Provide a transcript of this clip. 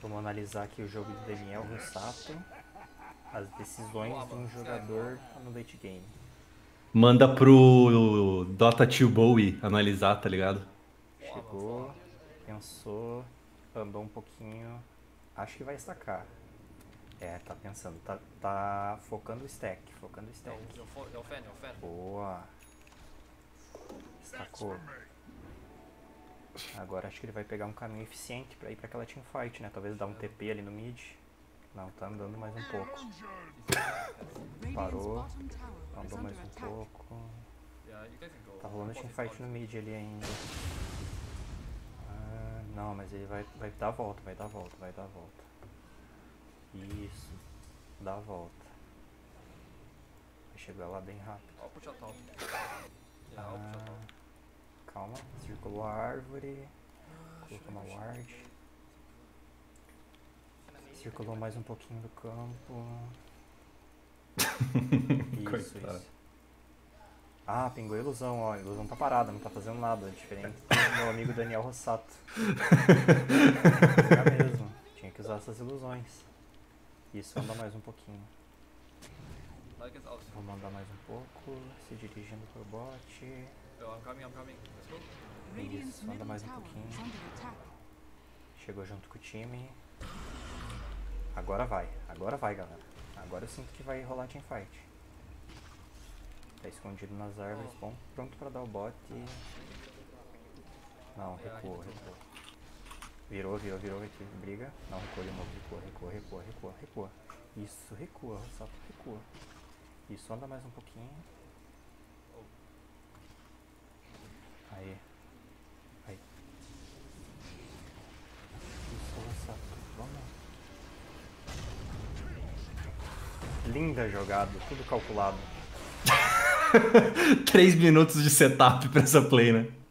Vamos analisar aqui o jogo do Daniel Rossato. As decisões de um jogador no late game. Manda pro Dota 2 Bowie analisar, tá ligado? Chegou, pensou, andou um pouquinho. Acho que vai estacar. É, tá pensando, tá focando o stack, focando o stack. Boa. Estacou. Agora acho que ele vai pegar um caminho eficiente pra ir pra aquela teamfight, né? Talvez dar um TP ali no mid. Não, tá andando mais um pouco. Parou. Andou mais um pouco. Tá rolando teamfight no mid ali ainda. Ah, não, mas ele vai dar a volta, vai dar a volta, vai dar a volta. Isso. Dá a volta. Vai chegar lá bem rápido. Ah, calma, circulou a árvore. Colocou uma ward. Circulou mais um pouquinho do campo. Isso, Coitado. isso. Ah, pingou a ilusão, ó. A ilusão tá parada, não tá fazendo nada. Diferente do meu amigo Daniel Rossato. Tinha mesmo. Tinha que usar essas ilusões. Isso, anda mais um pouquinho. Vamos andar mais um pouco. Se dirigindo pro bot. Isso, anda mais um pouquinho. Chegou junto com o time. Agora vai, galera. Agora eu sinto que vai rolar teamfight. Tá escondido nas árvores, bom, pronto pra dar o bot e... Não, recuou. Virou aqui, briga. Não, recuou de novo, recua. Isso, recua, só recua. Isso, anda mais um pouquinho. Aí. Isso, Rossato, vamos. Linda jogada, tudo calculado. 3 minutos de setup pra essa play, né?